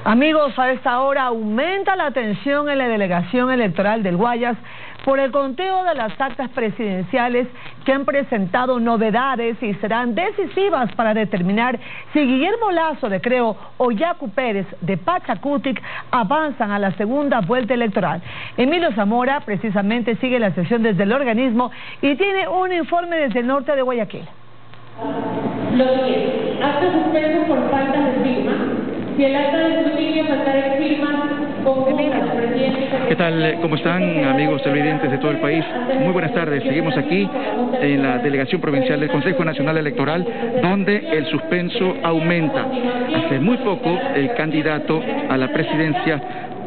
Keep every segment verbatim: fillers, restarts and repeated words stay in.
Amigos, a esta hora aumenta la tensión en la delegación electoral del Guayas por el conteo de las actas presidenciales que han presentado novedades y serán decisivas para determinar si Guillermo Lazo de Creo o Yacu Pérez de Pachacutic avanzan a la segunda vuelta electoral. Emilio Zamora precisamente sigue la sesión desde el organismo y tiene un informe desde el norte de Guayaquil. Lo siguiente, acta suspenso por falta de firma. Si el acta de escrutinio faltara de firmas, convoca al presidente. ¿Qué tal? ¿Cómo están, amigos televidentes de todo el país? Muy buenas tardes. Seguimos aquí en la delegación provincial del Consejo Nacional Electoral, donde el suspenso aumenta. Hace muy poco, el candidato a la presidencia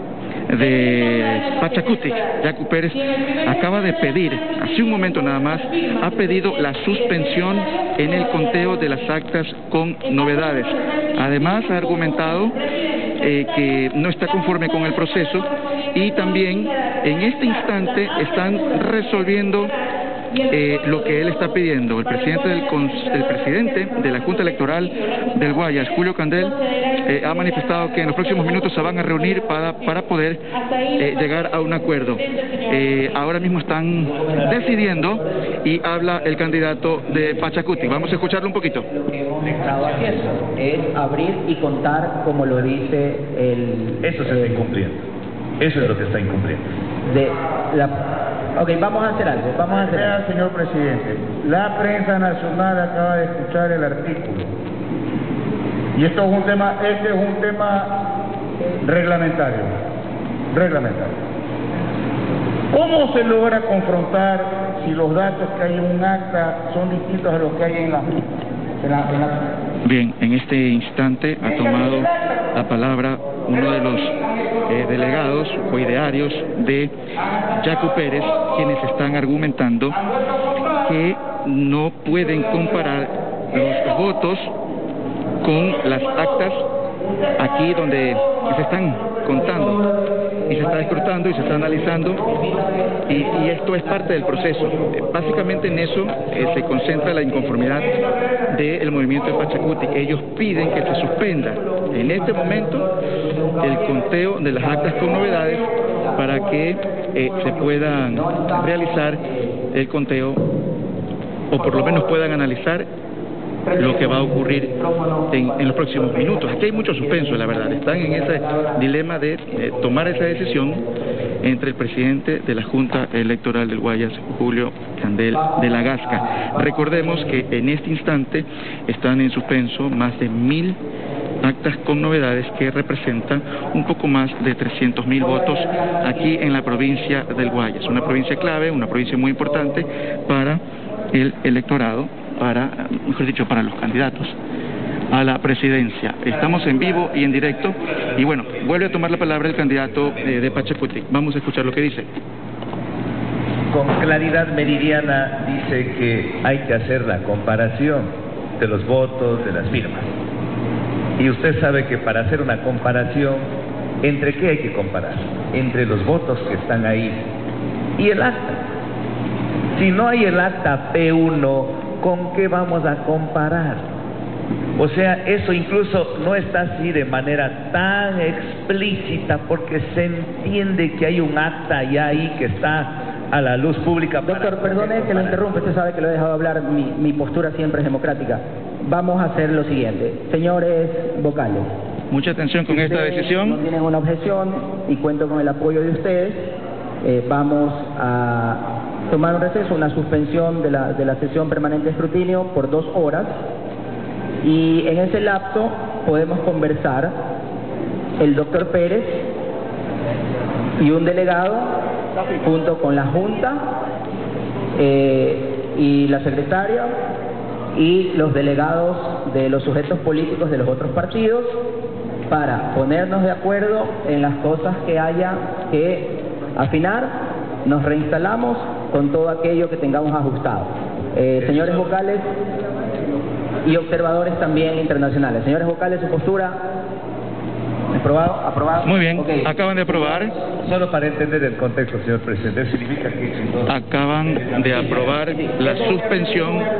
de Pachacutic, Yacu Pérez, acaba de pedir, hace un momento nada más, ha pedido la suspensión en el conteo de las actas con novedades. Además, ha argumentado eh, que no está conforme con el proceso y también en este instante están resolviendo Eh, lo que él está pidiendo. El presidente del el presidente de la Junta Electoral del Guayas, Julio Candel, eh, ha manifestado que en los próximos minutos se van a reunir para, para poder eh, llegar a un acuerdo. Eh, ahora mismo están decidiendo y habla el candidato de Pachacutic. Vamos a escucharlo un poquito. Lo que hemos estado haciendo es abrir y contar como lo dice el... Eso se el, está incumpliendo. Eso es lo que está incumpliendo. De la... Ok, vamos a hacer algo, vamos a hacer Vea, algo. señor presidente, la prensa nacional acaba de escuchar el artículo. Y esto es un tema, este es un tema reglamentario, reglamentario. ¿Cómo se logra confrontar si los datos que hay en un acta son distintos a los que hay en la... En la, en la... Bien, en este instante ha tomado la palabra uno de los eh, delegados o idearios de Yacu Pérez, quienes están argumentando que no pueden comparar los votos con las actas aquí donde se están contando y se está escrutando y se está analizando y, y esto es parte del proceso. Eh, básicamente en eso eh, se concentra la inconformidad del movimiento de Pachacutic. Ellos piden que se suspenda en este momento el conteo de las actas con novedades para que eh, se puedan realizar el conteo o por lo menos puedan analizar lo que va a ocurrir en, en los próximos minutos. Aquí hay mucho suspenso, la verdad. Están en ese dilema de eh, tomar esa decisión entre el presidente de la Junta Electoral del Guayas, Julio Candel de la Gasca. Recordemos que en este instante están en suspenso más de mil actas con novedades que representan un poco más de trescientos mil votos aquí en la provincia del Guayas. Una provincia clave, una provincia muy importante para el electorado, para, mejor dicho, para los candidatos a la presidencia. Estamos en vivo y en directo y bueno, vuelve a tomar la palabra el candidato eh, de Pachacutic. Vamos a escuchar lo que dice. Con claridad meridiana dice que hay que hacer la comparación de los votos, de las firmas. Y usted sabe que para hacer una comparación, ¿entre qué hay que comparar? Entre los votos que están ahí y el acta. Si no hay el acta P uno, ¿con qué vamos a comparar? O sea, eso incluso no está así de manera tan explícita porque se entiende que hay un acta ya ahí que está a la luz pública. Doctor, perdone que lo interrumpa, usted sabe que lo he dejado hablar, mi, mi postura siempre es democrática. Vamos a hacer lo siguiente, señores vocales. Mucha atención con esta decisión. No tienen una objeción y cuento con el apoyo de ustedes. Eh, vamos a tomar un receso, una suspensión de la, de la sesión permanente de escrutinio por dos horas y en ese lapso podemos conversar el doctor Pérez y un delegado junto con la Junta eh, y la secretaria y los delegados de los sujetos políticos de los otros partidos para ponernos de acuerdo en las cosas que haya que afinar. Nos reinstalamos con todo aquello que tengamos ajustado. Eh, señores vocales y observadores también internacionales. Señores vocales, su postura. ¿Aprobado? ¿Aprobado? Muy bien, okay. Acaban de aprobar. Solo para entender el contexto, señor presidente, significa que... Acaban de aprobar la suspensión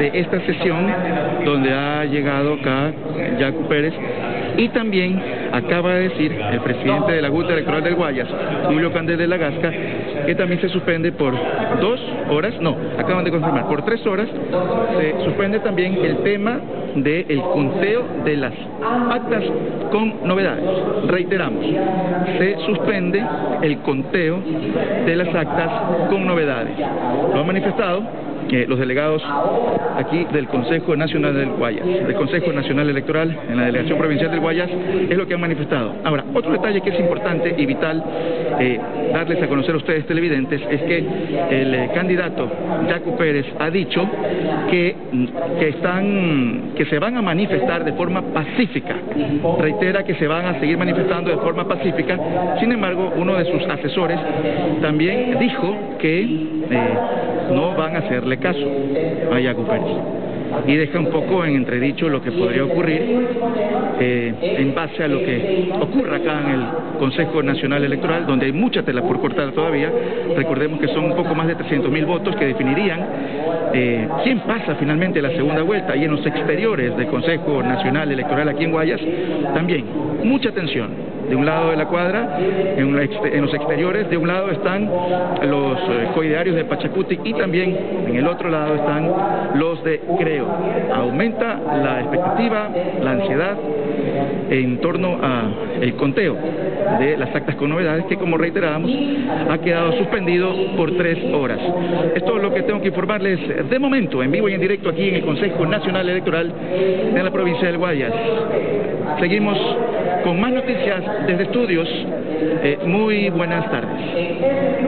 de esta sesión donde ha llegado acá Yacu Pérez, y también acaba de decir el presidente de la Junta Electoral del Guayas, Julio Candel de la Gasca, que también se suspende por dos horas, no, acaban de confirmar, por tres horas, se suspende también el tema del conteo de las actas con novedades. Reiteramos, se suspende el conteo de las actas con novedades. Lo han manifestado Eh, los delegados aquí del Consejo Nacional del Guayas, del Consejo Nacional Electoral en la Delegación Provincial del Guayas, es lo que han manifestado. Ahora, otro detalle que es importante y vital eh, darles a conocer a ustedes televidentes es que el eh, candidato Yacu Pérez ha dicho que, que, están, que se van a manifestar de forma pacífica. Reitera que se van a seguir manifestando de forma pacífica. Sin embargo, uno de sus asesores también dijo que eh, no van a hacerle caso a Yacu Pérez, y deja un poco en entredicho lo que podría ocurrir eh, en base a lo que ocurra acá en el Consejo Nacional Electoral, donde hay mucha tela por cortar todavía. Recordemos que son un poco más de trescientos mil votos que definirían eh, quién pasa finalmente a la segunda vuelta, y en los exteriores del Consejo Nacional Electoral aquí en Guayas también mucha tensión. De un lado de la cuadra, en, la exter en los exteriores, de un lado están los eh, coidearios de Pachacuti, y también en el otro lado están los de Creo. Aumenta la expectativa, la ansiedad en torno al conteo de las actas con novedades, que, como reiterábamos, ha quedado suspendido por tres horas. Es todo lo que tengo que informarles de momento, en vivo y en directo aquí en el Consejo Nacional Electoral de la provincia del Guayas. Seguimos con más noticias desde estudios. Eh, muy buenas tardes.